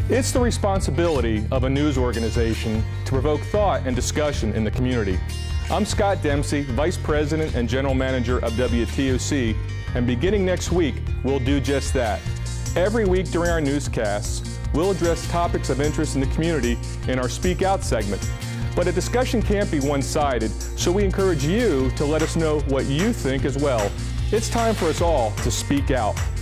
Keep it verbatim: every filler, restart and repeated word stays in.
It's the responsibility of a news organization to provoke thought and discussion in the community. I'm Scott Dempsey, Vice President and General Manager of W T O C, and beginning next week, we'll do just that. Every week during our newscasts, we'll address topics of interest in the community in our Speak Out segment. But a discussion can't be one-sided, so we encourage you to let us know what you think as well. It's time for us all to speak out.